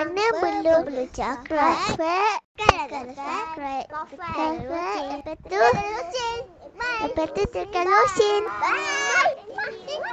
Kerana belum cakap. Tekan subscribe. Tekan subscribe. Lepas tu tekan losin. Bye.